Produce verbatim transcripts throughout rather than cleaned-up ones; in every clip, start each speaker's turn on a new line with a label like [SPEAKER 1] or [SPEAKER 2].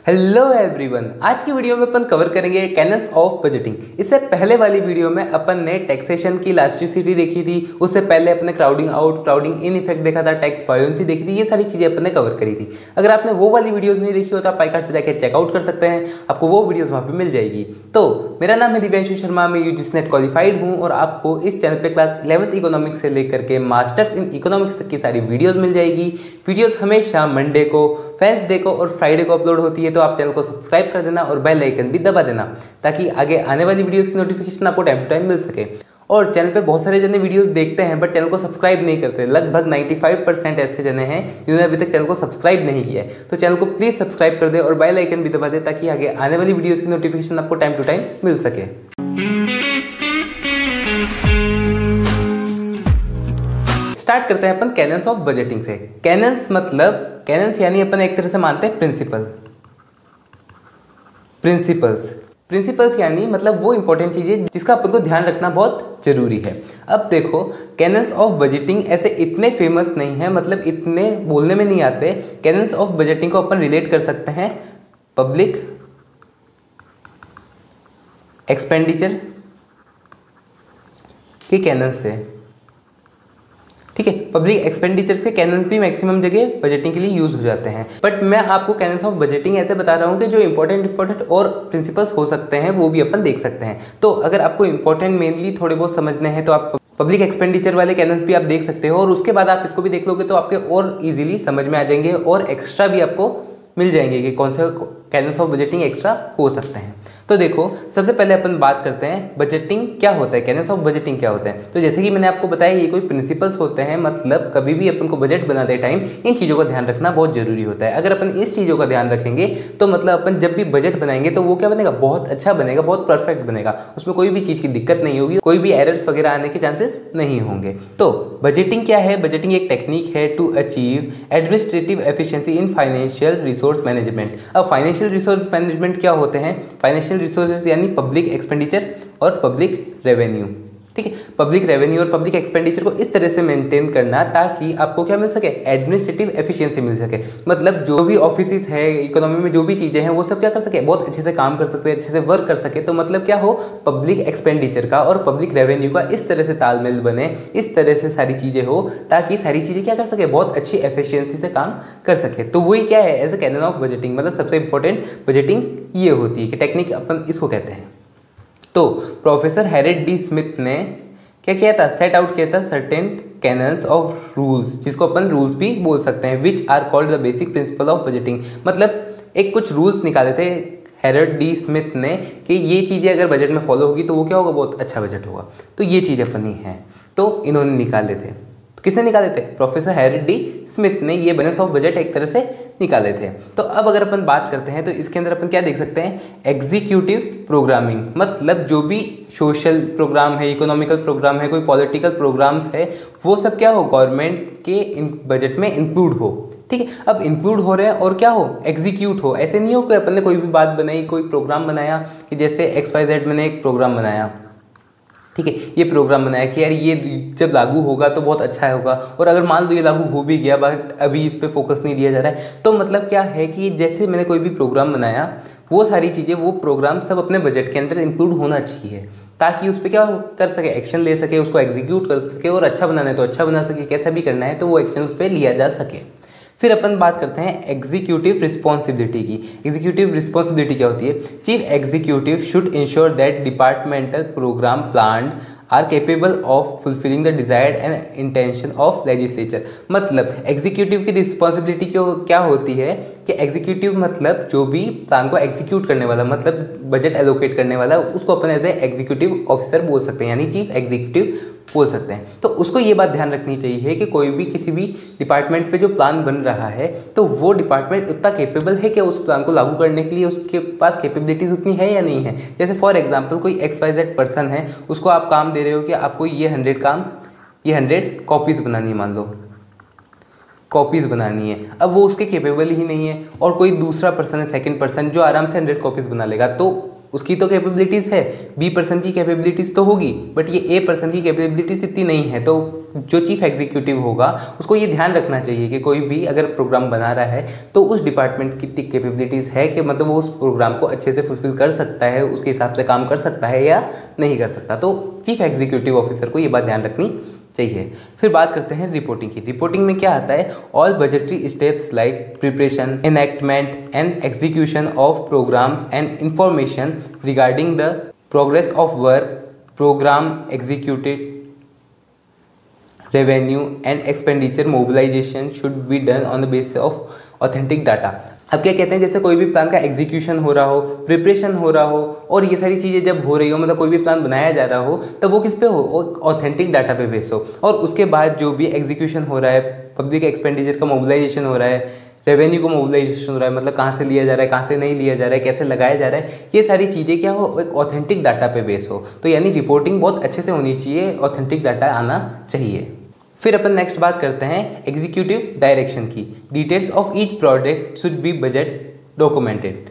[SPEAKER 1] Hello everyone, आज की video में अपन कवर करेंगे कैनन्स ऑफ बजटिंग। इससे पहले वाली वीडियो में अपन ने टैक्सेशन की इलास्टिसिटी देखी थी, उससे पहले अपने crowding out, crowding in effect देखा था, टैक्स बायोंसी देखी थी। ये सारी चीज़ें अपन ने कवर करी थी। अगर आपने वो वाली वीडियोस नहीं देखी हो तो आप पाईकार्ड पर जाकर चेकआउट कर सकते हैं, आपको वो वीडियोज़ वहाँ पर मिल जाएगी। तो मेरा नाम है दिव्यांशु शर्मा, मैं यूजीसी नेट क्वालिफाइड हूँ और आपको इस चैनल पर क्लास इलेवंथ इकोनॉमिक्स से लेकर के मास्टर्स इन इकोनॉमिक्स तक की सारी वीडियोज़ मिल जाएगी। वीडियोज़ हमेशा मंडे को, वेडनेसडे को और फ्राइडे को अपलोड होती है, तो आप चैनल को सब्सक्राइब कर देना और बेल आइकन भी दबा देना ताकि आगे आने वाली वीडियोस की नोटिफिकेशन आपको टाइम टू टाइम मिल सके। और चैनल पे बहुत सारे जने वीडियोस देखते हैं बट चैनल को सब्सक्राइब नहीं करते। लगभग पचानवे परसेंट ऐसे जने हैं जिन्होंने अभी तक चैनल को सब्सक्राइब नहीं किया है, तो चैनल को प्लीज़ सब्सक्राइब कर दे और बेल आइकन भी दबा दे ताकि आगे आने वाली वीडियोज़ की नोटिफिकेशन आपको टाइम टू टाइम मिल सके। स्टार्ट करते हैं अपन कैनन्स ऑफ बजटिंग से। कैनन्स मतलब कैनन्स यानी अपन एक तरह से मानते हैं प्रिंसिपल। प्रिंसिपल्स प्रिंसिपल्स यानी मतलब वो इंपॉर्टेंट चीज़ें जिसका अपन को ध्यान रखना बहुत जरूरी है। अब देखो, कैनन्स ऑफ बजटिंग ऐसे इतने फेमस नहीं है, मतलब इतने बोलने में नहीं आते। कैनन्स ऑफ बजटिंग को अपन रिलेट कर सकते हैं पब्लिक एक्सपेंडिचर के कैनन्स से। ठीक है, पब्लिक एक्सपेंडिचर्स के कैनन्स भी मैक्सिमम जगह बजटिंग के लिए यूज हो जाते हैं, बट मैं आपको कैनन्स ऑफ बजटिंग ऐसे बता रहा हूँ कि जो इंपॉर्टेंट इंपॉर्टेंट और प्रिंसिपल्स हो सकते हैं वो भी अपन देख सकते हैं। तो अगर आपको इंपॉर्टेंट मेनली थोड़े बहुत समझने हैं तो आप पब्लिक एक्सपेंडिचर वाले कैनन्स भी आप देख सकते हो, और उसके बाद आप इसको भी देख लोगे तो आपके और इजीली समझ में आ जाएंगे और एक्स्ट्रा भी आपको मिल जाएंगे कि कौन से कैनन्स ऑफ बजटिंग एक्स्ट्रा हो सकते हैं। तो देखो, सबसे पहले अपन बात करते हैं बजटिंग क्या होता है, कैनन्स ऑफ बजटिंग क्या होता है। तो जैसे कि मैंने आपको बताया, ये कोई प्रिंसिपल्स होते हैं, मतलब कभी भी अपन को बजट बनाते टाइम इन चीज़ों का ध्यान रखना बहुत जरूरी होता है। अगर अपन इस चीज़ों का ध्यान रखेंगे तो मतलब अपन जब भी बजट बनाएंगे तो वो क्या बनेगा, बहुत अच्छा बनेगा, बहुत परफेक्ट बनेगा। उसमें कोई भी चीज़ की दिक्कत नहीं होगी, कोई भी एरर्स वगैरह आने के चांसेस नहीं होंगे। तो बजटिंग क्या है? बजटिंग एक टेक्निक है to achieve administrative efficiency in financial resource management. अब फाइनेंशियल रिसोर्स मैनेजमेंट क्या होते हैं? फाइनेंशियल रिसोर्सेज यानी पब्लिक एक्सपेंडिचर और पब्लिक रेवेन्यू। ठीक है, पब्लिक रेवेन्यू और पब्लिक एक्सपेंडिचर को इस तरह से मेंटेन करना ताकि आपको क्या मिल सके, एडमिनिस्ट्रेटिव एफिशिएंसी मिल सके। मतलब जो भी ऑफिसेस है इकोनॉमी में, जो भी चीज़ें हैं वो सब क्या कर सके, बहुत अच्छे से काम कर सकते हैं, अच्छे से वर्क कर सके। तो मतलब क्या हो, पब्लिक एक्सपेंडिचर का और पब्लिक रेवेन्यू का इस तरह से तालमेल बने, इस तरह से सारी चीज़ें हो ताकि सारी चीज़ें क्या कर सके, बहुत अच्छी एफिशिएंसी से काम कर सके। तो वही क्या है, as a canon of budgeting, मतलब सबसे इंपॉर्टेंट बजटिंग ये होती है कि टेक्निक अपन इसको कहते हैं। तो प्रोफेसर हैरेट डी स्मिथ ने क्या किया था, सेट आउट किया था सर्टेन कैनन्स ऑफ रूल्स, जिसको अपन रूल्स भी बोल सकते हैं, which are called the basic principle of budgeting. मतलब एक कुछ रूल्स निकाले थे हैरेट डी स्मिथ ने कि ये चीज़ें अगर बजट में फॉलो होगी तो वो क्या होगा, बहुत अच्छा बजट होगा। तो ये चीज़ अपनी है, तो इन्होंने निकाले थे। तो किसने निकाले थे? प्रोफेसर हैरेट डी स्मिथ ने ये कैनन्स ऑफ बजट एक तरह से निकाले थे। तो अब अगर अपन बात करते हैं तो इसके अंदर अपन क्या देख सकते हैं, एग्जीक्यूटिव प्रोग्रामिंग। मतलब जो भी सोशल प्रोग्राम है, इकोनॉमिकल प्रोग्राम है, कोई पॉलिटिकल प्रोग्राम्स है, वो सब क्या हो, गवर्नमेंट के इन बजट में इंक्लूड हो। ठीक है, अब इंक्लूड हो रहे हैं और क्या हो, एग्जीक्यूट हो। ऐसे नहीं हो कि अपन ने कोई भी बात बनाई, कोई प्रोग्राम बनाया कि जैसे एक्स वाई जेड मैंने एक प्रोग्राम बनाया, ठीक है, ये प्रोग्राम बनाया कि यार ये जब लागू होगा तो बहुत अच्छा होगा, और अगर मान लो ये लागू हो भी गया बट अभी इस पे फोकस नहीं दिया जा रहा है। तो मतलब क्या है कि जैसे मैंने कोई भी प्रोग्राम बनाया, वो सारी चीज़ें, वो प्रोग्राम सब अपने बजट के अंदर इंक्लूड होना चाहिए ताकि उस पर क्या कर सके, एक्शन ले सके, उसको एग्जीक्यूट कर सके, और अच्छा बनाना है तो अच्छा बना सके, कैसा भी करना है तो वो एक्शन उस पर लिया जा सके। फिर अपन बात करते हैं एग्जीक्यूटिव रिस्पॉन्सिबिलिटी की। एग्जीक्यूटिव रिस्पॉन्सिबिलिटी क्या होती है? Chief executive should ensure that departmental program plan are capable of fulfilling the desired and intention of legislature. मतलब एग्जीक्यूटिव की रिस्पॉन्सिबिलिटी क्यों क्या होती है कि एग्जीक्यूटिव मतलब जो भी प्लान को एग्जीक्यूट करने वाला, मतलब बजट एलोकेट करने वाला, उसको अपन एज ए एग्जीक्यूटिव ऑफिसर बोल सकते हैं, यानी चीफ एग्जीक्यूटिव बोल सकते हैं। तो उसको ये बात ध्यान रखनी चाहिए कि कोई भी किसी भी डिपार्टमेंट पे जो प्लान बन रहा है तो वो डिपार्टमेंट उतना केपेबल है कि उस प्लान को लागू करने के लिए उसके पास कैपेबिलिटीज उतनी है या नहीं है। जैसे फॉर एग्जांपल कोई एक्स वाई जेड पर्सन है, उसको आप काम दे रहे हो कि आपको ये हंड्रेड काम, ये हंड्रेड कॉपीज़ बनानी है, मान लो कॉपीज़ बनानी है। अब वो उसके केपेबल ही नहीं है, और कोई दूसरा पर्सन है, सेकंड पर्सन, जो आराम से हंड्रेड कॉपीज़ बना लेगा। तो उसकी तो कैपेबिलिटीज़ है, बी पर्सन की कैपेबिलिटीज़ तो होगी, बट ये ए पर्सन की कैपेबिलिटीज़ इतनी नहीं है। तो जो चीफ एग्जीक्यूटिव होगा उसको ये ध्यान रखना चाहिए कि कोई भी अगर प्रोग्राम बना रहा है तो उस डिपार्टमेंट की कितनी कैपेबिलिटीज़ है कि मतलब वो उस प्रोग्राम को अच्छे से फुलफिल कर सकता है, उसके हिसाब से काम कर सकता है या नहीं कर सकता। तो चीफ एग्जीक्यूटिव ऑफिसर को ये बात ध्यान रखनी चाहिए। फिर बात करते हैं रिपोर्टिंग की। रिपोर्टिंग में क्या आता है, all budgetary steps like preparation, enactment and execution of programs and information regarding the progress of work, program executed, revenue and expenditure mobilization should be done on the basis of authentic data. अब क्या कहते हैं, जैसे कोई भी plan का execution हो रहा हो, प्रिपरेशन हो रहा हो और ये सारी चीज़ें जब हो रही हो, मतलब कोई भी प्लान बनाया जा रहा हो, तब वो किस पे हो, ऑथेंटिक डाटा पे बेस हो। और उसके बाद जो भी एग्जीक्यूशन हो रहा है, पब्लिक एक्सपेंडिचर का मोबिलाइजेशन हो रहा है, रेवेन्यू को मोबिलाइजेशन हो रहा है, मतलब कहाँ से लिया जा रहा है, कहाँ से नहीं लिया जा रहा है, कैसे लगाया जा रहा है, ये सारी चीज़ें क्या हो, एक ऑथेंटिक डाटा पे बेस हो। तो यानी रिपोर्टिंग बहुत अच्छे से होनी चाहिए, ऑथेंटिक डाटा आना चाहिए। फिर अपन नेक्स्ट बात करते हैं एग्जीक्यूटिव डायरेक्शन की। Details of each project should be budget documented,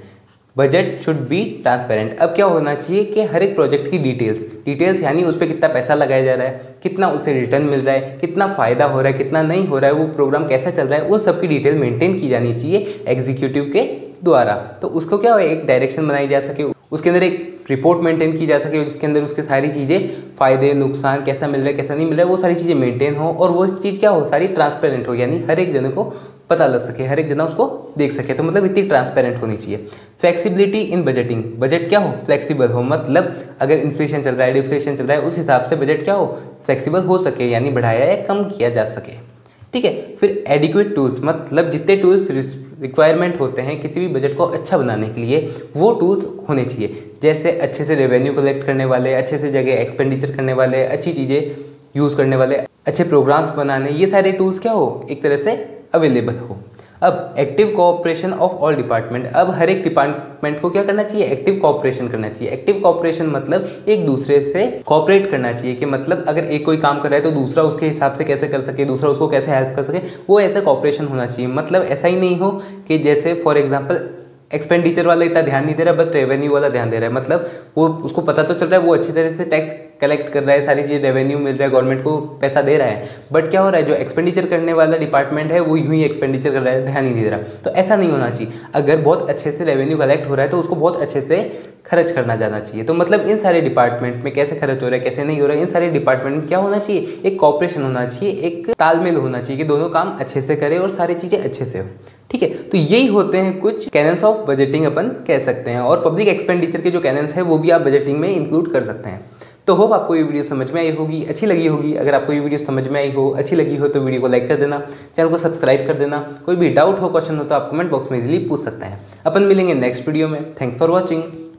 [SPEAKER 1] budget should be transparent. अब क्या होना चाहिए कि हर एक प्रोजेक्ट की डिटेल्स डिटेल्स यानी उस पर कितना पैसा लगाया जा रहा है, कितना उससे रिटर्न मिल रहा है, कितना फ़ायदा हो रहा है, कितना नहीं हो रहा है, वो प्रोग्राम कैसा चल रहा है, उस सब की डिटेल मेंटेन की जानी चाहिए एग्जीक्यूटिव के द्वारा। तो उसको क्या हो, एक डायरेक्शन बनाई जा सके, उसके अंदर एक रिपोर्ट मेंटेन की जा सके जिसके अंदर उसके सारी चीज़ें, फ़ायदे नुकसान, कैसा मिल रहा है कैसा नहीं मिल रहा है, वो सारी चीज़ें मेंटेन हो और वो चीज़ क्या हो, सारी ट्रांसपेरेंट हो, यानी हर एक जने को पता लग सके, हर एक जना उसको देख सके। तो मतलब इतनी ट्रांसपेरेंट होनी चाहिए। फ्लेक्सिबिलिटी इन बजटिंग, बजट क्या हो, फ्लेक्सिबल हो, मतलब अगर इन्फ्लेशन चल रहा है, डिफ्लेशन चल रहा है, उस हिसाब से बजट क्या हो, फ्लेक्सिबल हो सके, यानी बढ़ाया या कम किया जा सके। ठीक है। फिर एडिक्वेट टूल्स, मतलब जितने टूल्स रिक्वायरमेंट होते हैं किसी भी बजट को अच्छा बनाने के लिए, वो टूल्स होने चाहिए। जैसे अच्छे से रेवेन्यू कलेक्ट करने वाले, अच्छे से जगह एक्सपेंडिचर करने वाले, अच्छी चीज़ें यूज़ करने वाले, अच्छे प्रोग्राम्स बनाने, ये सारे टूल्स क्या हो, एक तरह से अवेलेबल हो। अब active cooperation of all department, अब हर एक डिपार्टमेंट को क्या करना चाहिए, एक्टिव कोऑपरेशन करना चाहिए। एक्टिव कोऑपरेशन मतलब एक दूसरे से कोऑपरेट करना चाहिए, कि मतलब अगर एक कोई काम कर रहा है तो दूसरा उसके हिसाब से कैसे कर सके, दूसरा उसको कैसे हेल्प कर सके, वो ऐसा कोऑपरेशन होना चाहिए। मतलब ऐसा ही नहीं हो कि जैसे फॉर एग्जाम्पल एक्सपेंडिचर वाला इतना ध्यान नहीं दे रहा, बस रेवेन्यू वाला ध्यान दे रहा है, मतलब वो उसको पता तो चल रहा है वो अच्छी तरह से टैक्स कलेक्ट कर रहा है, सारी चीज़ें रेवेन्यू मिल रहा है, गवर्नमेंट को पैसा दे रहा है, बट क्या हो रहा है, जो एक्सपेंडिचर करने वाला डिपार्टमेंट है वो यूं ही एक्सपेंडिचर कर रहा है, ध्यान ही नहीं दे रहा। तो ऐसा नहीं होना चाहिए। अगर बहुत अच्छे से रेवेन्यू कलेक्ट हो रहा है तो उसको बहुत अच्छे से खर्च करना जाना चाहिए। तो मतलब इन सारे डिपार्टमेंट में कैसे खर्च हो रहा है, कैसे नहीं हो रहा है, इन सारे डिपार्टमेंट में क्या होना चाहिए, एक कॉपरेशन होना चाहिए, एक तालमेल होना चाहिए कि दोनों काम अच्छे से करें और सारी चीज़ें अच्छे से हो। ठीक है। तो यही होते हैं कुछ कैनन्स ऑफ बजटिंग अपन कह सकते हैं, और पब्लिक एक्सपेंडिचर के जो कैनन्स है वो भी आप बजटिंग में इंक्लूड कर सकते हैं। तो होप आपको ये वीडियो समझ में आई होगी, अच्छी लगी होगी। अगर आपको ये वीडियो समझ में आई हो, अच्छी लगी हो, तो वीडियो को लाइक कर देना, चैनल को सब्सक्राइब कर देना। कोई भी डाउट हो, क्वेश्चन हो तो आप कमेंट बॉक्स में इजीली पूछ सकते हैं। अपन मिलेंगे नेक्स्ट वीडियो में। Thanks for watching.